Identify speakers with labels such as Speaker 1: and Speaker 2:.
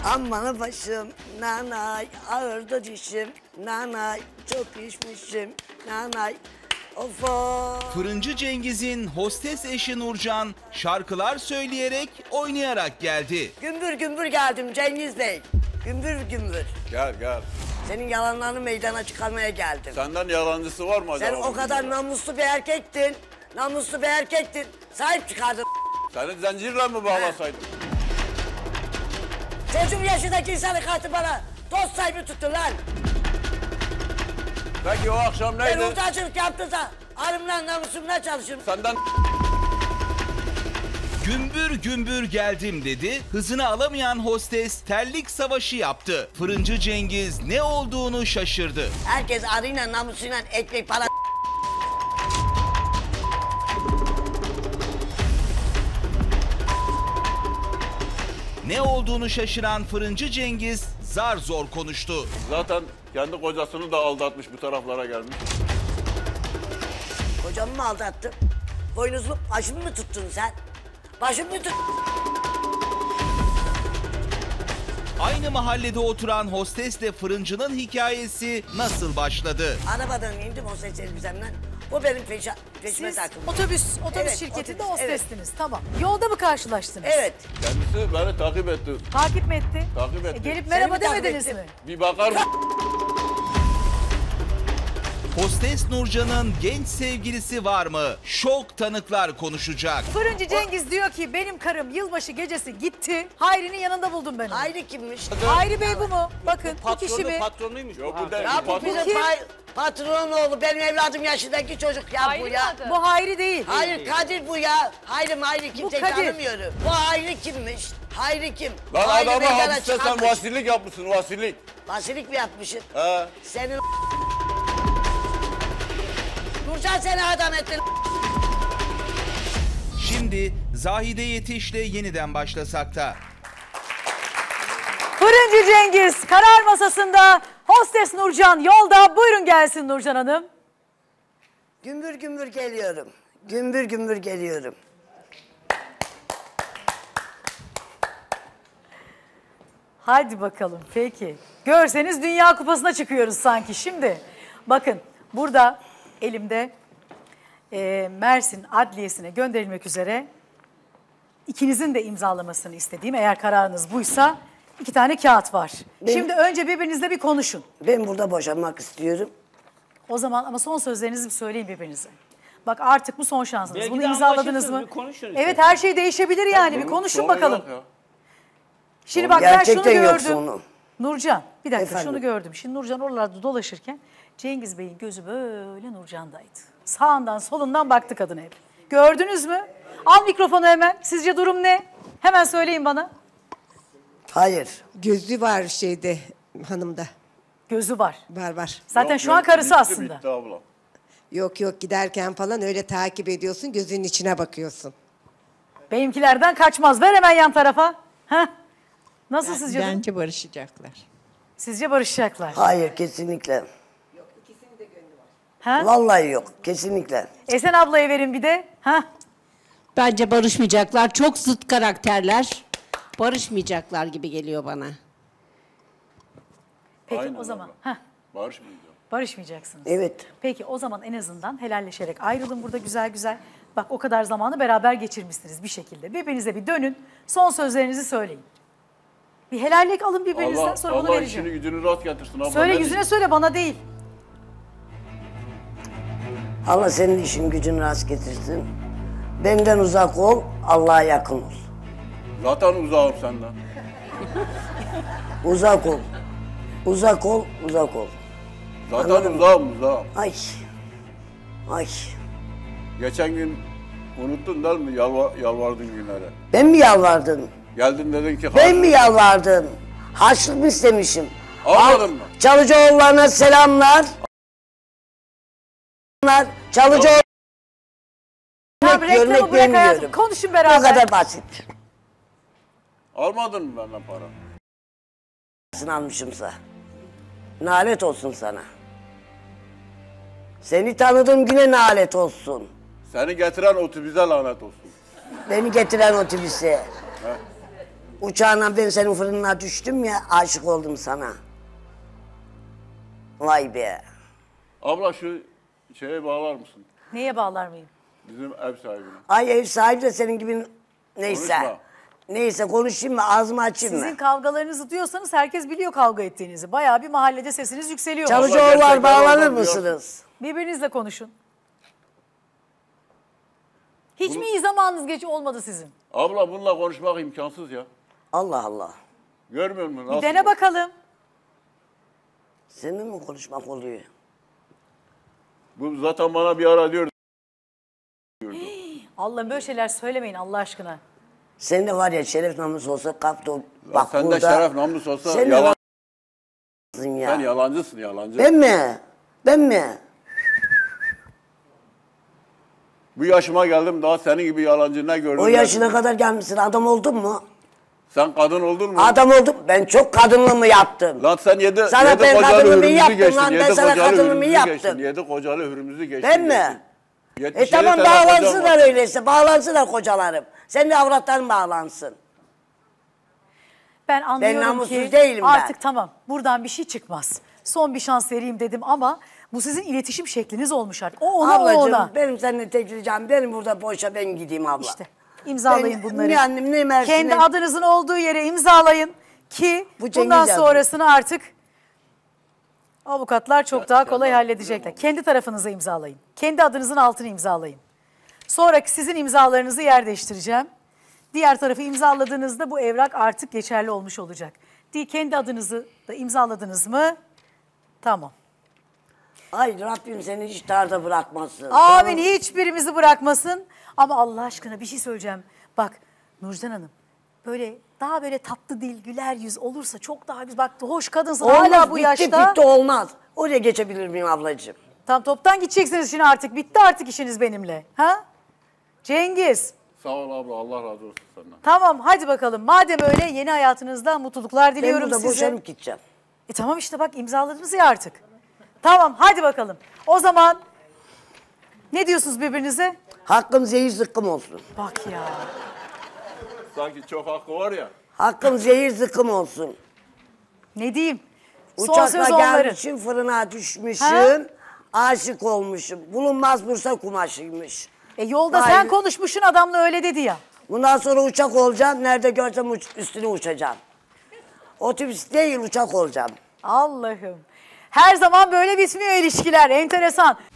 Speaker 1: Aman başım, nanay, ağırdı dişim, nanay, çok içmişim, nanay, of of.
Speaker 2: Fırıncı Cengiz'in hostes eşi Nurcan şarkılar söyleyerek, oynayarak geldi.
Speaker 1: Gümbür gümbür geldim Cengiz Bey, gümbür gümbür.
Speaker 3: Gel gel.
Speaker 1: Senin yalanlarını meydana çıkarmaya geldim.
Speaker 3: Senden yalancısı var mı acaba?
Speaker 1: Sen o kadar namuslu bir erkektin, namuslu bir erkektin, sahip çıkardın.
Speaker 3: Seni zincirle mi bağlasaydım?
Speaker 1: Çocuğum yaşındaki insanı kattı bana, dost sahibi tuttu lan.
Speaker 3: Peki o akşam
Speaker 1: Ben
Speaker 3: neydi?
Speaker 1: hurdacılık yaptıysa, arımla namusumla çalışırım.
Speaker 3: Senden
Speaker 2: Gümbür gümbür geldim dedi. Hızını alamayan hostes terlik savaşı yaptı. Fırıncı Cengiz ne olduğunu şaşırdı.
Speaker 1: Herkes arıyla namusuyla ekmek para.
Speaker 2: Ne olduğunu şaşıran Fırıncı Cengiz zar zor konuştu.
Speaker 3: zaten kendi kocasını da aldatmış, bu taraflara gelmiş.
Speaker 1: Kocamı mı aldattın? Boynuzlu başımı mı tuttun sen? Başımı mı tuttun?
Speaker 2: Aynı mahallede oturan hostesle fırıncının hikayesi nasıl başladı?
Speaker 1: Arabadan indim o ses elbisemden. O benim peşime
Speaker 4: Siz
Speaker 1: takıldı.
Speaker 4: otobüs
Speaker 1: Evet,
Speaker 4: şirketinde
Speaker 1: otobüs, evet.
Speaker 4: hostestiniz. Tamam. Yolda mı karşılaştınız?
Speaker 1: Evet.
Speaker 3: Kendisi beni takip etti.
Speaker 4: Takip mi etti?
Speaker 3: Takip etti.
Speaker 4: Gelip
Speaker 1: Seni
Speaker 4: merhaba
Speaker 1: mi takip
Speaker 4: demediniz
Speaker 1: etti?
Speaker 4: mi?
Speaker 3: Bir bakar mı?
Speaker 2: Hostes Nurcan'ın genç sevgilisi var mı? Şok tanıklar konuşacak.
Speaker 4: Fırıncı Cengiz diyor ki benim karım yılbaşı gecesi gitti. Hayri'nin yanında buldum ben onu.
Speaker 1: Hayri kimmiş?
Speaker 4: Hayri Bey bu mu? Bakın bu kişi mi?
Speaker 5: Patronuymuş.
Speaker 3: Yok bu değil.
Speaker 1: Ya bu
Speaker 3: Patron-
Speaker 1: bizim patron oğlu. Benim evladım yaşındaki çocuk ya bu ya.
Speaker 4: Bu Hayri değil.
Speaker 1: Hayır Kadir bu ya. Hayri kimseyi
Speaker 4: Kadir.
Speaker 1: tanımıyorum. Bu Hayri kimmiş? Hayri kim?
Speaker 3: Lan
Speaker 1: Hayri
Speaker 3: adamı
Speaker 1: meydana
Speaker 3: hapiste sen
Speaker 1: çıkarmış.
Speaker 3: vasilik yapmışsın, vasilik.
Speaker 1: Vasilik mi yapmışsın?
Speaker 3: He.
Speaker 1: Senin Nurcan seni adam etti.
Speaker 2: Şimdi Zahide Yetiş'le yeniden başlasak da.
Speaker 4: Fırıncı Cengiz karar masasında, hostes Nurcan yolda. Buyurun gelsin Nurcan Hanım.
Speaker 1: Gümbür gümbür geliyorum. Gümbür gümbür geliyorum.
Speaker 4: Hadi bakalım peki. Görseniz Dünya Kupası'na çıkıyoruz sanki. Şimdi bakın burada elimde Mersin Adliyesi'ne gönderilmek üzere ikinizin de imzalamasını istediğim, eğer kararınız buysa, 2 tane kağıt var. Şimdi önce birbirinizle bir konuşun.
Speaker 1: Ben burada boşanmak istiyorum.
Speaker 4: O zaman ama son sözlerinizi bir söyleyin birbirinize. Bak artık bu son şansınız.
Speaker 5: Belki
Speaker 4: Bunu
Speaker 5: de
Speaker 4: imzaladınız
Speaker 5: anlaşırsınız,
Speaker 4: mı?
Speaker 5: bir konuşun işte.
Speaker 4: Evet, her şey değişebilir yani. Bir konuşun
Speaker 3: Sonu
Speaker 4: bakalım.
Speaker 3: yok ya.
Speaker 4: Şimdi bak ben şunu
Speaker 1: Gerçekten yok
Speaker 4: gördüm.
Speaker 1: sonu.
Speaker 4: Nurcan, bir dakika
Speaker 1: Efendim?
Speaker 4: şunu gördüm. Şimdi Nurcan oralarda dolaşırken Cengiz Bey'in gözü böyle Nurcan'daydı. Sağından solundan baktı kadına hep. Gördünüz mü? Al mikrofonu hemen. Sizce durum ne? Hemen söyleyin bana.
Speaker 1: Hayır.
Speaker 6: Gözü var şeyde hanımda.
Speaker 4: Gözü var.
Speaker 6: Var.
Speaker 4: Zaten
Speaker 3: Yok,
Speaker 4: şu an
Speaker 3: yok,
Speaker 4: karısı
Speaker 3: bitti,
Speaker 4: aslında.
Speaker 3: Bitti abla.
Speaker 6: Yok giderken falan öyle takip ediyorsun, gözünün içine bakıyorsun.
Speaker 4: Benimkilerden kaçmaz. Ver hemen yan tarafa. Heh. Nasıl sizce? durum?
Speaker 7: Bence barışacaklar.
Speaker 4: Sizce barışacaklar.
Speaker 1: Hayır kesinlikle.
Speaker 4: Ha?
Speaker 1: Vallahi yok. Kesinlikle.
Speaker 4: Esen ablaya verin bir de. Ha?
Speaker 7: Bence barışmayacaklar. Çok zıt karakterler. Barışmayacaklar gibi geliyor bana.
Speaker 4: Peki
Speaker 3: Aynen
Speaker 4: o zaman.
Speaker 3: abla.
Speaker 4: Heh.
Speaker 3: Barışmayacağım.
Speaker 4: Barışmayacaksınız.
Speaker 1: Evet.
Speaker 4: Peki o zaman en azından helalleşerek ayrılın burada güzel güzel. Bak o kadar zamanı beraber geçirmişsiniz bir şekilde. Birbirinize bir dönün. Son sözlerinizi söyleyin. Bir helallik alın birbirinizden,
Speaker 3: Allah,
Speaker 4: sonra bunu
Speaker 3: Allah
Speaker 4: vereceğim.
Speaker 3: işini gücünü rast getirsin abla.
Speaker 4: Söyle
Speaker 3: ne
Speaker 4: yüzüne
Speaker 3: diyeyim?
Speaker 4: söyle, bana değil.
Speaker 1: Allah senin işin gücünü rast getirsin. Benden uzak ol, Allah'a yakın ol.
Speaker 3: Zaten uzağım senden.
Speaker 1: Uzak ol. Uzak ol, uzak ol.
Speaker 3: Zaten
Speaker 1: Anladım.
Speaker 3: uzağım.
Speaker 1: Ay. Ay.
Speaker 3: Geçen gün unuttun değil mi yalvardın günlere?
Speaker 1: Ben mi yalvardım?
Speaker 3: Geldin dedin ki...
Speaker 1: Ben mi yalvardım? Harçlık mı istemişim?
Speaker 3: Almadın mı?
Speaker 1: Çalıcıoğullarına selamlar. Çalıcıoğullarına
Speaker 4: Tamam, reklamı
Speaker 1: görmek
Speaker 4: bırak hayatım.
Speaker 1: bilmiyorum.
Speaker 4: Konuşun
Speaker 1: Bu
Speaker 4: beraber.
Speaker 1: kadar basit.
Speaker 3: Almadın mı benden para?
Speaker 1: Almışımsa. Nalet olsun sana. Seni tanıdığım güne nalet olsun.
Speaker 3: Seni getiren otobüse lanet olsun.
Speaker 1: Beni getiren otobüse. Uçağına ben senin fırınına düştüm ya, aşık oldum sana. Vay be.
Speaker 3: Abla şu şeye bağlar mısın?
Speaker 4: Neye bağlar mıyım?
Speaker 3: Bizim ev sahibine.
Speaker 1: Ay ev sahibi de senin gibi neyse.
Speaker 3: Konuşma.
Speaker 1: Neyse konuşayım mı, ağzımı açayım
Speaker 4: Sizin
Speaker 1: mı?
Speaker 4: kavgalarınızı duyuyorsanız herkes biliyor kavga ettiğinizi. Bayağı bir mahallede sesiniz yükseliyor.
Speaker 1: Çalışoğullar
Speaker 3: gerçekten
Speaker 1: bağlanır
Speaker 3: oradan
Speaker 1: mısınız?
Speaker 4: Birbirinizle konuşun. Hiç mi iyi zamanınız geç olmadı sizin?
Speaker 3: Abla bununla konuşmak imkansız ya.
Speaker 1: Allah Allah.
Speaker 3: Görmüyor musun?
Speaker 4: Bir
Speaker 3: Nasıl?
Speaker 4: dene bakalım.
Speaker 1: Seninle mi konuşmak oluyor?
Speaker 3: Bu zaten bana bir ara diyordu.
Speaker 4: Allah'ım böyle şeyler söylemeyin Allah aşkına.
Speaker 1: Sen de var ya şeref namus olsa kalktı.
Speaker 3: Bak sen de şeref namus olsa
Speaker 1: Sen de
Speaker 3: yalan.
Speaker 1: ya.
Speaker 3: Sen yalancısın yalancı.
Speaker 1: Ben mi? Ben mi?
Speaker 3: Bu yaşıma geldim daha senin gibi yalancı ne gördüm?
Speaker 1: O yaşına kadar gelmişsin, adam oldun mu?
Speaker 3: Sen kadın oldun mu?
Speaker 1: Adam oldum. Ben çok kadınlığımı yaptım.
Speaker 3: Lan sen yedi
Speaker 1: Sana ben
Speaker 3: kocalı
Speaker 1: kadınlığımı
Speaker 3: hürmüzü
Speaker 1: yaptım
Speaker 3: geçtin.
Speaker 1: lan, ben
Speaker 3: Yedi
Speaker 1: sana
Speaker 3: kocalı
Speaker 1: kadınlığımı
Speaker 3: hürmüzü
Speaker 1: yaptım.
Speaker 3: geçtin. Yedi kocalı hürmüzü geçtin.
Speaker 1: Ben mi?
Speaker 3: 77
Speaker 1: Tamam
Speaker 3: tane kocam
Speaker 1: bağlansınlar
Speaker 3: var.
Speaker 1: öyleyse. Bağlansınlar kocalarım. Senin de avratların bağlansın.
Speaker 4: Ben anlıyorum
Speaker 1: namussuz
Speaker 4: ki
Speaker 1: değilim ben.
Speaker 4: artık tamam buradan bir şey çıkmaz. Son bir şans vereyim dedim ama bu sizin iletişim şekliniz olmuş artık. O ona
Speaker 1: Ablacığım
Speaker 4: o ona.
Speaker 1: benim seninle tek ricam, benim burada boşa ben gideyim abla.
Speaker 4: İşte imzalayın
Speaker 1: Ben
Speaker 4: bunları.
Speaker 1: ne annem ne Mersin'e.
Speaker 4: Kendi adınızın olduğu yere imzalayın ki
Speaker 1: Bu Cengiz
Speaker 4: bundan
Speaker 1: yazdı.
Speaker 4: sonrasını artık avukatlar çok daha kolay halledecekler. Kendi tarafınıza imzalayın. Kendi adınızın altını imzalayın. Sonraki sizin imzalarınızı yer değiştireceğim. Diğer tarafı imzaladığınızda bu evrak artık geçerli olmuş olacak. Kendi adınızı da imzaladınız mı? Tamam.
Speaker 1: Ay Rabbim seni hiç darda bırakmasın.
Speaker 4: Amin, hiçbirimizi bırakmasın. Ama Allah aşkına bir şey söyleyeceğim. Bak Nurcan Hanım böyle daha böyle tatlı dil, güler yüz olursa çok daha güzel. Bak hoş kadınsın
Speaker 1: Olmaz,
Speaker 4: hala bu
Speaker 1: bitti,
Speaker 4: yaşta.
Speaker 1: bitti olmaz. Oraya geçebilir miyim ablacığım?
Speaker 4: Tam toptan gideceksiniz şimdi artık. Bitti artık işiniz benimle. Ha? Cengiz.
Speaker 3: Sağ ol abla Allah razı olsun senden.
Speaker 4: Tamam hadi bakalım. Madem öyle yeni hayatınızda mutluluklar
Speaker 1: Ben
Speaker 4: diliyorum
Speaker 1: burada
Speaker 4: size.
Speaker 1: boşanıp gideceğim.
Speaker 4: Tamam işte bak imzaladınız ya artık. Tamam hadi bakalım. O zaman ne diyorsunuz birbirinize?
Speaker 1: Hakkım zehir zıkkım olsun.
Speaker 4: Bak ya.
Speaker 3: Sanki çok hakkı var ya.
Speaker 1: Hakkım zehir zıkkım olsun.
Speaker 4: Ne diyeyim? Son
Speaker 1: Uçakla
Speaker 4: söz onların.
Speaker 1: gelmişim, fırına düşmüşüm.
Speaker 4: Ha?
Speaker 1: Aşık olmuşum. Bulunmaz Bursa kumaşıymış.
Speaker 4: Yolda
Speaker 1: Vay
Speaker 4: sen
Speaker 1: be.
Speaker 4: konuşmuşsun adamla öyle dedi ya.
Speaker 1: Bundan sonra uçak olacağım. Nerede görsem üstüne uçacağım. Otobüs değil uçak olacağım.
Speaker 4: Allah'ım. Her zaman böyle bitmiyor ilişkiler. Enteresan.